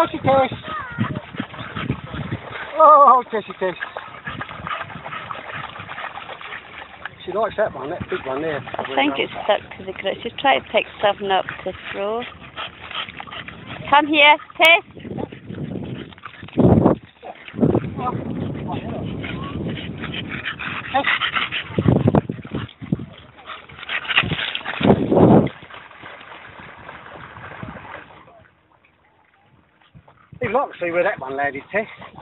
Tessie Tess. Oh, Tessie Tess. She likes that one, that big one there. I think it's stuck to the ground. She's trying to pick something up to throw. Come here, Tess. You'd like to see where that one landed, Tess.